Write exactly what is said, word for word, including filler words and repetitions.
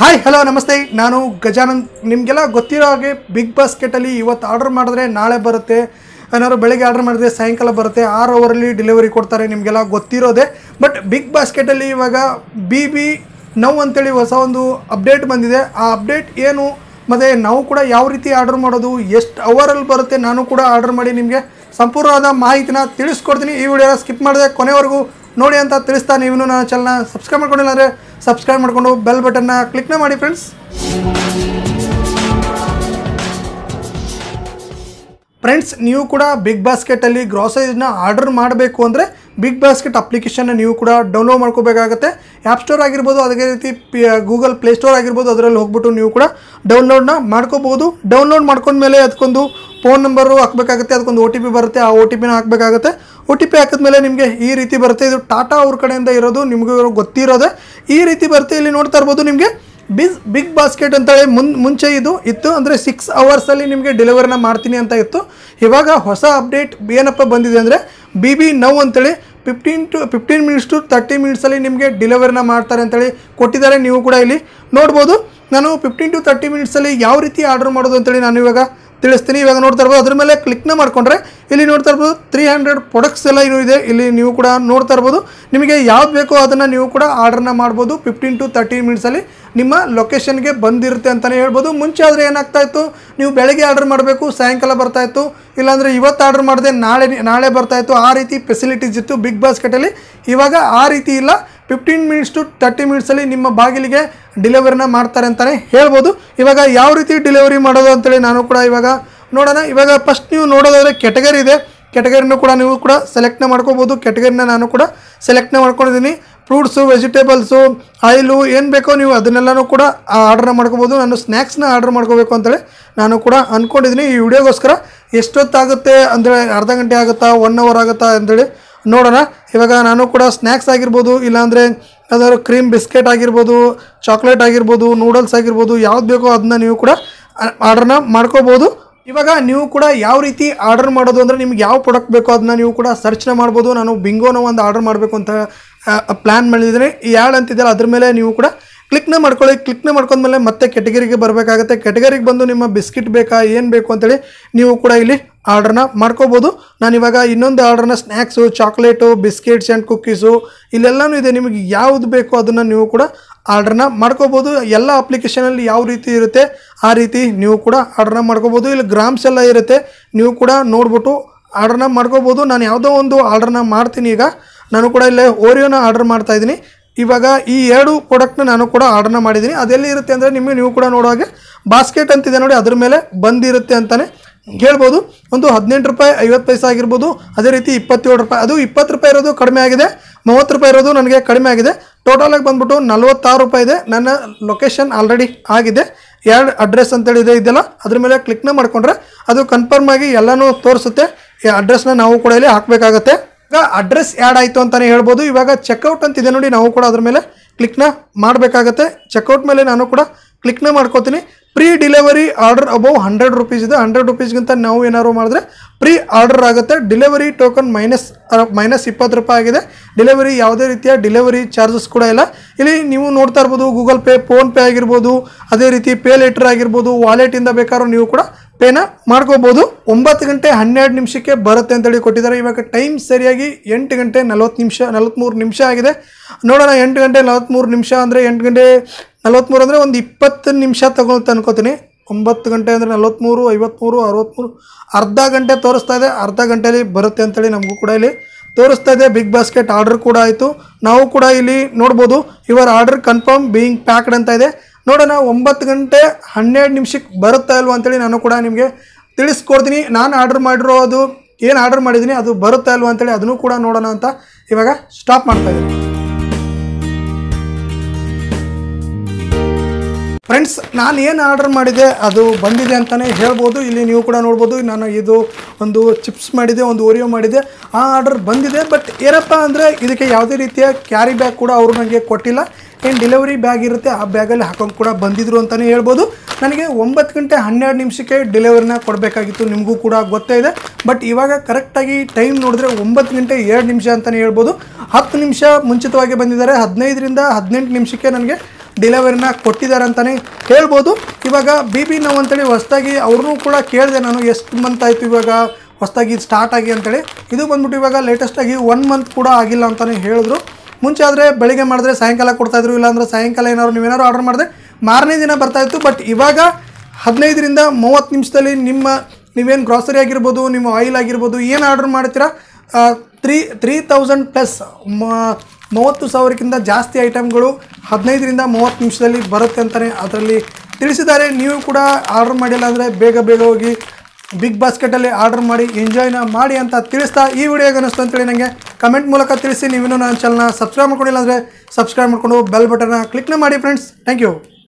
Hi hello ನಮಸ್ತೆ, ನಾನು ಗಜಾನಂದ್. ನಿಮಗೆಲ್ಲ ಗೊತ್ತಿರೋ ಹಾಗೆ ಬಿಗ್ ಬಾಸ್ಕೆಟಲ್ಲಿ ಇವತ್ತು ಆರ್ಡರ್ ಮಾಡಿದ್ರೆ ನಾಳೆ ಬರುತ್ತೆ, ಏನಾದ್ರು ಬೆಳಗ್ಗೆ ಆರ್ಡರ್ ಮಾಡಿದ್ರೆ ಸಾಯಂಕಾಲ ಬರುತ್ತೆ, ಆರು ಅವರಲ್ಲಿ ಡೆಲಿವರಿ ಕೊಡ್ತಾರೆ, ನಿಮಗೆಲ್ಲ ಗೊತ್ತಿರೋದೆ. ಬಟ್ ಬಿಗ್ ಬಾಸ್ಕೆಟಲ್ಲಿ ಇವಾಗ ಬಿ ಬಿ ನೌ ಅಂತೇಳಿ ಹೊಸ ಒಂದು ಅಪ್ಡೇಟ್ ಬಂದಿದೆ. ಆ ಅಪ್ಡೇಟ್ ಏನು ಮತ್ತು ನಾವು ಕೂಡ ಯಾವ ರೀತಿ ಆರ್ಡರ್ ಮಾಡೋದು, ಎಷ್ಟು ಅವರಲ್ಲಿ ಬರುತ್ತೆ, ನಾನು ಕೂಡ ಆರ್ಡರ್ ಮಾಡಿ ನಿಮಗೆ ಸಂಪೂರ್ಣವಾದ ಮಾಹಿತಿನ ತಿಳಿಸ್ಕೊಡ್ತೀನಿ. ಈ ವಿಡಿಯೋನ ಸ್ಕಿಪ್ ಮಾಡಿದೆ ಕೊನೆವರೆಗೂ ನೋಡಿ ಅಂತ ತಿಳಿಸ್ತಾ, ನೀವು ನನ್ನ ಚಾನಲ್ನ ಸಬ್ಸ್ಕ್ರೈಬ್ ಮಾಡ್ಕೊಂಡಿಲ್ಲ ಅಂದರೆ ಸಬ್ಸ್ಕ್ರೈಬ್ ಮಾಡಿಕೊಂಡು ಬೆಲ್ ಬಟನ್ನ ಕ್ಲಿಕ್ನ ಮಾಡಿ ಫ್ರೆಂಡ್ಸ್. ಫ್ರೆಂಡ್ಸ್, ನೀವು ಕೂಡ ಬಿಗ್ ಬಾಸ್ಕೆಟಲ್ಲಿ ಗ್ರಾಸರೀಸ್ನ ಆರ್ಡರ್ ಮಾಡಬೇಕು ಅಂದರೆ ಬಿಗ್ ಬಾಸ್ಕೆಟ್ ಅಪ್ಲಿಕೇಶನ್ನ ನೀವು ಕೂಡ ಡೌನ್ಲೋಡ್ ಮಾಡ್ಕೋಬೇಕಾಗುತ್ತೆ. ಆ್ಯಪ್ ಸ್ಟೋರ್ ಆಗಿರ್ಬೋದು, ಅದೇ ರೀತಿ ಪಿ ಗೂಗಲ್ ಪ್ಲೇಸ್ಟೋರ್ ಆಗಿರ್ಬೋದು, ಅದರಲ್ಲಿ ಹೋಗ್ಬಿಟ್ಟು ನೀವು ಕೂಡ ಡೌನ್ಲೋಡ್ನ ಮಾಡ್ಕೋಬೋದು. ಡೌನ್ಲೋಡ್ ಮಾಡ್ಕೊಂಡ್ಮೇಲೆ ಅದಕ್ಕೊಂದು ಫೋನ್ ನಂಬರು ಹಾಕಬೇಕಾಗುತ್ತೆ, ಅದಕ್ಕೊಂದು ಒ ಟಿ ಪಿ ಬರುತ್ತೆ. ಆ ಒ ಟಿ ಪಿನ ಹಾಕಬೇಕಾಗುತ್ತೆ. ಒ ಟಿ ಪಿ ಹಾಕಿದ್ಮೇಲೆ ನಿಮಗೆ ಈ ರೀತಿ ಬರುತ್ತೆ. ಇದು ಟಾಟಾ ಅವ್ರ ಕಡೆಯಿಂದ ಇರೋದು, ನಿಮಗೂ ಗೊತ್ತಿರೋದೆ. ಈ ರೀತಿ ಬರುತ್ತೆ. ಇಲ್ಲಿ ನೋಡ್ತಾ ಇರ್ಬೋದು ನಿಮಗೆ ಬಿಸ್ ಬಿಗ್ ಬಾಸ್ಕೆಟ್ ಅಂತೇಳಿ ಮುನ್ ಮುಂಚೆ ಇದು ಇತ್ತು, ಅಂದರೆ ಸಿಕ್ಸ್ ಅವರ್ಸಲ್ಲಿ ನಿಮಗೆ ಡೆಲಿವರಿನ ಮಾಡ್ತೀನಿ ಅಂತ ಇತ್ತು. ಇವಾಗ ಹೊಸ ಅಪ್ಡೇಟ್ ಏನಪ್ಪ ಬಂದಿದೆ ಅಂದರೆ ಬಿ ಬಿ ನೌ ಅಂತೇಳಿ fifteen to fifteen minutes to thirty ಮಿನಿಟ್ಸಲ್ಲಿ ನಿಮಗೆ ಡೆಲಿವರಿನ ಮಾಡ್ತಾರೆ ಅಂತೇಳಿ ಕೊಟ್ಟಿದ್ದಾರೆ. ನೀವು ಕೂಡ ಇಲ್ಲಿ ನೋಡ್ಬೋದು. ನಾನು ಫಿಫ್ಟೀನ್ ಟು ತರ್ಟಿ ಮಿನಿಟ್ಸಲ್ಲಿ ಯಾವ ರೀತಿ ಆರ್ಡರ್ ಮಾಡೋದು ಅಂತೇಳಿ ನಾನು ಇವಾಗ ತಿಳಿಸ್ತೀನಿ. ಇವಾಗ ನೋಡ್ತಾ ಇರ್ಬೋದು, ಅದ್ರ ಮೇಲೆ ಕ್ಲಿಕ್ನ ಮಾಡ್ಕೊಂಡ್ರೆ ಇಲ್ಲಿ ನೋಡ್ತಾ ಇರ್ಬೋದು ತ್ರೀ ಹಂಡ್ರೆಡ್ ಪ್ರಾಡಕ್ಟ್ಸ್ ಎಲ್ಲ ಇನ್ನೂ ಇದೆ. ಇಲ್ಲಿ ನೀವು ಕೂಡ ನೋಡ್ತಾ ಇರ್ಬೋದು. ನಿಮಗೆ ಯಾವ್ದು ಬೇಕೋ ಅದನ್ನು ನೀವು ಕೂಡ ಆರ್ಡರ್ನ ಮಾಡ್ಬೋದು. ಫಿಫ್ಟೀನ್ ಟು ತರ್ಟಿ ಮಿನಿಟ್ಸಲ್ಲಿ ನಿಮ್ಮ ಲೊಕೇಶನ್ಗೆ ಬಂದಿರುತ್ತೆ ಅಂತಲೇ ಹೇಳ್ಬೋದು. ಮುಂಚೆ ಆದರೆ ಏನಾಗ್ತಾಯಿತ್ತು, ನೀವು ಬೆಳಗ್ಗೆ ಆರ್ಡರ್ ಮಾಡಬೇಕು, ಸಾಯಂಕಾಲ ಬರ್ತಾಯಿತ್ತು, ಇಲ್ಲಾಂದರೆ ಇವತ್ತು ಆರ್ಡರ್ ಮಾಡಿದೆ ನಾಳೆ ನಾಳೆ ಬರ್ತಾಯಿತ್ತು. ಆ ರೀತಿ ಫೆಸಿಲಿಟೀಸ್ ಇತ್ತು ಬಿಗ್ ಬಾಸ್ಕೆಟಲ್ಲಿ. ಇವಾಗ ಆ ರೀತಿ ಇಲ್ಲ. ಫಿಫ್ಟೀನ್ ಮಿನಿಟ್ಸ್ ಟು ತರ್ಟಿ ಮಿನಿಟ್ಸಲ್ಲಿ ನಿಮ್ಮ ಬಾಗಿಲಿಗೆ ಡೆಲಿವರಿನ ಮಾಡ್ತಾರೆ ಅಂತಲೇ ಹೇಳ್ಬೋದು. ಇವಾಗ ಯಾವ ರೀತಿ ಡೆಲಿವರಿ ಮಾಡೋದು ಅಂತೇಳಿ ನಾನು ಕೂಡ ಇವಾಗ ನೋಡೋಣ. ಇವಾಗ ಫಸ್ಟ್ ನೀವು ನೋಡೋದಾದರೆ ಕೆಟಗರಿ ಇದೆ. ಕೆಟಗರಿನೂ ಕೂಡ ನೀವು ಕೂಡ ಸೆಲೆಕ್ಟ್ನ ಮಾಡ್ಕೋಬೋದು. ಕೆಟಗರಿನ ನಾನು ಕೂಡ ಸೆಲೆಕ್ಟ್ನ ಮಾಡ್ಕೊಂಡಿದ್ದೀನಿ. ಫ್ರೂಟ್ಸು, ವೆಜಿಟೇಬಲ್ಸು, ಆಯಿಲು ಏನು ಬೇಕೋ ನೀವು ಅದನ್ನೆಲ್ಲನೂ ಕೂಡ ಆರ್ಡ್ರನ್ನ ಮಾಡ್ಕೋಬೋದು. ನಾನು ಸ್ನ್ಯಾಕ್ಸ್ನ ಆರ್ಡ್ರ್ ಮಾಡ್ಕೋಬೇಕು ಅಂತೇಳಿ ನಾನು ಕೂಡ ಅಂದ್ಕೊಂಡಿದ್ದೀನಿ. ಈ ವಿಡಿಯೋಗೋಸ್ಕರ ಎಷ್ಟೊತ್ತಾಗುತ್ತೆ ಅಂದರೆ ಅರ್ಧ ಗಂಟೆ ಆಗುತ್ತಾ, ಒನ್ ಅವರ್ ಆಗುತ್ತಾ ಅಂತೇಳಿ ನೋಡೋಣ. ಇವಾಗ ನಾನು ಕೂಡ ಸ್ನ್ಯಾಕ್ಸ್ ಆಗಿರ್ಬೋದು, ಇಲ್ಲಾಂದರೆ ಯಾವ್ದಾದ್ರು ಕ್ರೀಮ್ ಬಿಸ್ಕೆಟ್ ಆಗಿರ್ಬೋದು, ಚಾಕ್ಲೇಟ್ ಆಗಿರ್ಬೋದು, ನೂಡಲ್ಸ್ ಆಗಿರ್ಬೋದು, ಯಾವ್ದು ಬೇಕೋ ಅದನ್ನ ನೀವು ಕೂಡ ಆರ್ಡ್ರನ್ನ ಮಾಡ್ಕೋಬೋದು. ಇವಾಗ ನೀವು ಕೂಡ ಯಾವ ರೀತಿ ಆರ್ಡರ್ ಮಾಡೋದು ಅಂದರೆ ನಿಮ್ಗೆ ಯಾವ ಪ್ರಾಡಕ್ಟ್ ಬೇಕೋ ಅದನ್ನ ನೀವು ಕೂಡ ಸರ್ಚ್ನ ಮಾಡ್ಬೋದು. ನಾನು ಬಿಂಗೋನ ಒಂದು ಆರ್ಡರ್ ಮಾಡಬೇಕು ಅಂತ ಪ್ಲ್ಯಾನ್ ಮಾಡಿದ್ದೀನಿ. ಈ ಆ್ಯಡ್ ಅಂತಿದ್ದಲ್ಲ ಅದ್ರ ಮೇಲೆ ನೀವು ಕೂಡ ಕ್ಲಿಕ್ನ ಮಾಡ್ಕೊಳ್ಳಿ. ಕ್ಲಿಕ್ನ ಮಾಡ್ಕೊಂಡ್ಮೇಲೆ ಮತ್ತೆ ಕೆಟಗರಿಗೆ ಬರಬೇಕಾಗುತ್ತೆ. ಕೆಟಗರಿಗೆ ಬಂದು ನಿಮ್ಮ ಬಿಸ್ಕಿಟ್ ಬೇಕಾ, ಏನು ಬೇಕು ಅಂತೇಳಿ ನೀವು ಕೂಡ ಇಲ್ಲಿ ಆರ್ಡ್ರನ್ನ ಮಾಡ್ಕೋಬೋದು. ನಾನಿವಾಗ ಇನ್ನೊಂದು ಆರ್ಡ್ರನ್ನ snacks, chocolate, biscuits and cookies ಇಲ್ಲೆಲ್ಲನೂ ಇದೆ. ನಿಮಗೆ ಯಾವುದು ಬೇಕೋ ಅದನ್ನು ನೀವು ಕೂಡ ಆರ್ಡ್ರನ್ನ ಮಾಡ್ಕೋಬೋದು. ಎಲ್ಲ ಅಪ್ಲಿಕೇಶನಲ್ಲಿ ಯಾವ ರೀತಿ ಇರುತ್ತೆ ಆ ರೀತಿ ನೀವು ಕೂಡ ಆರ್ಡ್ರನ್ನ ಮಾಡ್ಕೋಬೋದು. ಇಲ್ಲಿ ಗ್ರಾಮ್ಸ್ ಎಲ್ಲ ಇರುತ್ತೆ, ನೀವು ಕೂಡ ನೋಡ್ಬಿಟ್ಟು ಆರ್ಡ್ರನ್ನ ಮಾಡ್ಕೋಬೋದು. ನಾನು ಯಾವುದೋ ಒಂದು ಆರ್ಡ್ರನ್ನ ಮಾಡ್ತೀನಿ. ಈಗ ನಾನು ಕೂಡ ಇಲ್ಲೇ ಓರಿಯೋನ ಆರ್ಡ್ರ್ ಮಾಡ್ತಾಯಿದ್ದೀನಿ. ಇವಾಗ ಈ ಎರಡು ಪ್ರಾಡಕ್ಟ್ನ ನಾನು ಕೂಡ ಆರ್ಡ್ರನ್ನ ಮಾಡಿದ್ದೀನಿ. ಅದೆಲ್ಲಿ ಇರುತ್ತೆ ಅಂದರೆ ನಿಮಗೆ ನೀವು ಕೂಡ ನೋಡೋ ಹಾಗೆ ಬಾಸ್ಕೆಟ್ ಅಂತಿದೆ ನೋಡಿ, ಅದ್ರ ಮೇಲೆ ಬಂದಿರುತ್ತೆ ಅಂತಲೇ ಹೇಳ್ಬೋದು. ಒಂದು ಹದಿನೆಂಟು ರೂಪಾಯಿ ಐವತ್ತು ಪೈಸೆ ಆಗಿರ್ಬೋದು, ಅದೇ ರೀತಿ ಇಪ್ಪತ್ತೇಳು ರೂಪಾಯಿ. ಅದು ಇಪ್ಪತ್ತು ರೂಪಾಯಿ ಇರೋದು ಕಡಿಮೆ ಆಗಿದೆ, ಮೂವತ್ತು ರೂಪಾಯಿ ಇರೋದು ನನಗೆ ಕಡಿಮೆ ಆಗಿದೆ. ಟೋಟಲಾಗಿ ಬಂದ್ಬಿಟ್ಟು ನಲ್ವತ್ತಾರು ರೂಪಾಯಿ ಇದೆ. ನನ್ನ ಲೊಕೇಶನ್ ಆಲ್ರೆಡಿ ಆಗಿದೆ. ಎರಡು ಅಡ್ರೆಸ್ ಅಂತೇಳಿ ಇದೆ ಇದೆಲ್ಲ, ಅದ್ರ ಮೇಲೆ ಕ್ಲಿಕ್ನ ಮಾಡಿಕೊಂಡ್ರೆ ಅದು ಕನ್ಫರ್ಮ್ ಆಗಿ ಎಲ್ಲನೂ ತೋರಿಸುತ್ತೆ. ಈ ಅಡ್ರೆಸ್ನ ನಾವು ಕೂಡ ಇಲ್ಲಿ ಹಾಕಬೇಕಾಗತ್ತೆ. ಈಗ ಅಡ್ರೆಸ್ ಆ್ಯಡ್ ಆಯಿತು ಅಂತಲೇ ಹೇಳ್ಬೋದು. ಇವಾಗ ಚೆಕ್ಔಟ್ ಅಂತಿದೆ ನೋಡಿ, ನಾವು ಕೂಡ ಅದ್ರ ಮೇಲೆ ಕ್ಲಿಕ್ನ ಮಾಡಬೇಕಾಗತ್ತೆ. ಚೆಕ್ಔಟ್ ಮೇಲೆ ನಾನು ಕೂಡ ಕ್ಲಿಕ್ನ ಮಾಡ್ಕೋತೀನಿ. Free delivery order above hundred rupees ಇದೆ. ಹಂಡ್ರೆಡ್ ರುಪೀಸ್ಗಿಂತ ನಾವು ಏನಾದ್ರು ಮಾಡಿದ್ರೆ ಪ್ರೀ ಆರ್ಡರ್ ಆಗುತ್ತೆ. ಡೆಲಿವರಿ ಟೋಕನ್ ಮೈನಸ್ ಮೈನಸ್ ಇಪ್ಪತ್ತು ರೂಪಾಯಿ ಆಗಿದೆ. ಡೆಲಿವರಿ ಯಾವುದೇ ರೀತಿಯ ಡೆಲಿವರಿ ಚಾರ್ಜಸ್ ಕೂಡ ಇಲ್ಲ. ಇಲ್ಲಿ ನೀವು ನೋಡ್ತಾ ಇರ್ಬೋದು ಗೂಗಲ್ ಪೇ, ಫೋನ್ಪೇ ಆಗಿರ್ಬೋದು, ಅದೇ ರೀತಿ ಪೇ ಲೆಟರ್ ಆಗಿರ್ಬೋದು, ವಾಲೆಟಿಂದ ಬೇಕಾದ್ರೂ ನೀವು ಕೂಡ ಪೇನ ಮಾಡ್ಕೋಬೋದು. ಒಂಬತ್ತು ಗಂಟೆ ಹನ್ನೆರಡು ನಿಮಿಷಕ್ಕೆ ಬರುತ್ತೆ ಅಂತೇಳಿ ಕೊಟ್ಟಿದ್ದಾರೆ. ಇವಾಗ ಟೈಮ್ ಸರಿಯಾಗಿ ಎಂಟು ಗಂಟೆ ನಲ್ವತ್ತು ನಿಮಿಷ ನಲ್ವತ್ತ್ಮೂರು ನಿಮಿಷ ಆಗಿದೆ. ನೋಡೋಣ, ಎಂಟು ಗಂಟೆ ನಲ್ವತ್ತ್ಮೂರು ನಿಮಿಷ ಅಂದರೆ ಎಂಟು ಗಂಟೆ ನಲ್ವತ್ತ್ಮೂರು ಅಂದರೆ ಒಂದು ಇಪ್ಪತ್ತು ನಿಮಿಷ ತಗೊಳ್ತ ಅನ್ಕೋತೀನಿ. ಒಂಬತ್ತು ಗಂಟೆ ಅಂದರೆ ನಲ್ವತ್ತ್ಮೂರು, ಐವತ್ತ್ಮೂರು, ಅರವತ್ತ್ಮೂರು, ಅರ್ಧ ಗಂಟೆ ತೋರಿಸ್ತಾ ಇದೆ. ಅರ್ಧ ಗಂಟೆಯಲ್ಲಿ ಬರುತ್ತೆ ಅಂತೇಳಿ ನಮಗೂ ಕೂಡ ಇಲ್ಲಿ ತೋರಿಸ್ತಾ ಇದೆ. ಬಿಗ್ ಬಾಸ್ಕೆಟ್ ಆರ್ಡರ್ ಕೂಡ ಆಯಿತು. ನಾವು ಕೂಡ ಇಲ್ಲಿ ನೋಡ್ಬೋದು your order confirm being packed ಅಂತ ಇದೆ. ನೋಡೋಣ, ಒಂಬತ್ತು ಗಂಟೆ ಹನ್ನೆರಡು ನಿಮಿಷಕ್ಕೆ ಬರುತ್ತಾ ಇಲ್ವಾ ಅಂತೇಳಿ ನಾನು ಕೂಡ ನಿಮಗೆ ತಿಳಿಸ್ಕೊಡ್ತೀನಿ. ನಾನು ಆರ್ಡರ್ ಮಾಡಿರೋದು ಏನು ಆರ್ಡರ್ ಮಾಡಿದ್ದೀನಿ ಅದು ಬರುತ್ತಾ ಇಲ್ವಾ ಅಂತೇಳಿ ಅದನ್ನು ಕೂಡ ನೋಡೋಣ ಅಂತ ಇವಾಗ ಸ್ಟಾಪ್ ಮಾಡ್ತಾಯಿದ್ದೀನಿ. ಫ್ರೆಂಡ್ಸ್, ನಾನು ಏನು ಆರ್ಡರ್ ಮಾಡಿದೆ ಅದು ಬಂದಿದೆ ಅಂತಲೇ ಹೇಳ್ಬೋದು. ಇಲ್ಲಿ ನೀವು ಕೂಡ ನೋಡ್ಬೋದು. ನಾನು ಇದು ಒಂದು ಚಿಪ್ಸ್ ಮಾಡಿದೆ, ಒಂದು ಓರಿಯೋ ಮಾಡಿದೆ, ಆ ಆರ್ಡರ್ ಬಂದಿದೆ. ಬಟ್ ಏನಪ್ಪ ಅಂದರೆ ಇದಕ್ಕೆ ಯಾವುದೇ ರೀತಿಯ ಕ್ಯಾರಿ ಬ್ಯಾಗ್ ಕೂಡ ಅವರು ನನಗೆ ಕೊಟ್ಟಿಲ್ಲ. ಏನು ಡೆಲಿವರಿ ಬ್ಯಾಗ್ ಇರುತ್ತೆ ಆ ಬ್ಯಾಗಲ್ಲಿ ಹಾಕೊಂಡು ಕೂಡ ಬಂದಿದ್ರು ಅಂತಲೇ ಹೇಳ್ಬೋದು. ನನಗೆ ಒಂಬತ್ತು ಗಂಟೆ ಹನ್ನೆರಡು ನಿಮಿಷಕ್ಕೆ ಡೆಲಿವರಿನ ಕೊಡಬೇಕಾಗಿತ್ತು, ನಿಮಗೂ ಕೂಡ ಗೊತ್ತೇ ಇದೆ. ಬಟ್ ಇವಾಗ ಕರೆಕ್ಟಾಗಿ ಟೈಮ್ ನೋಡಿದ್ರೆ ಒಂಬತ್ತು ಗಂಟೆ ಎರಡು ನಿಮಿಷ ಅಂತಲೇ ಹೇಳ್ಬೋದು. ಹತ್ತು ನಿಮಿಷ ಮುಂಚಿತವಾಗಿ ಬಂದಿದ್ದಾರೆ. ಹದಿನೈದರಿಂದ ಹದಿನೆಂಟು ನಿಮಿಷಕ್ಕೆ ನನಗೆ ಡೆಲಿವರಿನ ಕೊಟ್ಟಿದ್ದಾರೆ ಅಂತಲೇ ಹೇಳ್ಬೋದು. ಇವಾಗ ಬಿ ಬಿ ನೌ ಅಂತೇಳಿ ಹೊಸದಾಗಿ ಅವ್ರನ್ನೂ ಕೂಡ ಕೇಳಿದೆ ನಾನು, ಎಷ್ಟು ಮಂತ್ ಆಯಿತು ಇವಾಗ ಹೊಸದಾಗಿ ಸ್ಟಾರ್ಟ್ ಆಗಿ ಅಂತೇಳಿ. ಇದು ಬಂದ್ಬಿಟ್ಟು ಇವಾಗ ಲೇಟೆಸ್ಟಾಗಿ ಒನ್ ಮಂತ್ ಕೂಡ ಆಗಿಲ್ಲ ಅಂತಲೇ ಹೇಳಿದ್ರು. ಮುಂಚೆ ಆದರೆ ಬೆಳಿಗ್ಗೆ ಮಾಡಿದ್ರೆ ಸಾಯಂಕಾಲ ಕೊಡ್ತಾಯಿದ್ರು, ಇಲ್ಲಾಂದ್ರೆ ಸಾಯಂಕಾಲ ಏನಾದ್ರು ನೀವೇನಾದ್ರು ಆರ್ಡರ್ ಮಾಡಿದ್ರೆ ಮಾರನೇ ದಿನ ಬರ್ತಾಯಿತ್ತು. ಬಟ್ ಇವಾಗ ಹದಿನೈದರಿಂದ ಮೂವತ್ತು ನಿಮಿಷದಲ್ಲಿ ನಿಮ್ಮ ನೀವೇನು ಗ್ರಾಸರಿ ಆಗಿರ್ಬೋದು, ನಿಮ್ಮ ಆಯಿಲ್ ಆಗಿರ್ಬೋದು, ಏನು ಆರ್ಡರ್ ಮಾಡ್ತೀರಾ ತ್ರೀ ತ್ರೀ ತೌಸಂಡ್ ಪ್ಲಸ್ ಮೂವತ್ತು ಸಾವಿರಕ್ಕಿಂತ ಜಾಸ್ತಿ ಐಟಮ್ಗಳು ಹದಿನೈದರಿಂದ ಮೂವತ್ತು ನಿಮಿಷದಲ್ಲಿ ಬರುತ್ತೆ ಅಂತಲೇ ಅದರಲ್ಲಿ ತಿಳಿಸಿದ್ದಾರೆ. ನೀವು ಕೂಡ ಆರ್ಡರ್ ಮಾಡಿಲ್ಲ ಅಂದರೆ ಬೇಗ ಬೇಗ ಹೋಗಿ ಬಿಗ್ ಬಾಸ್ಕೆಟಲ್ಲಿ ಆರ್ಡರ್ ಮಾಡಿ ಎಂಜಾಯ್ನ ಮಾಡಿ ಅಂತ ತಿಳಿಸ್ತಾ ಈ ವಿಡಿಯೋಗೆ ಅನ್ನಿಸ್ತು ಅಂತೇಳಿ ನನಗೆ ಕಮೆಂಟ್ ಮೂಲಕ ತಿಳಿಸಿ. ನೀವೇನು ನನ್ನ ಚಾನಲ್ನ ಸಬ್ಸ್ಕ್ರೈಬ್ ಮಾಡ್ಕೊಂಡಿಲ್ಲ ಅಂದರೆ ಸಬ್ಸ್ಕ್ರೈಬ್ ಮಾಡಿಕೊಂಡು ಬೆಲ್ ಬಟನ್ನ ಕ್ಲಿಕ್ನ ಮಾಡಿ ಫ್ರೆಂಡ್ಸ್. Thank you.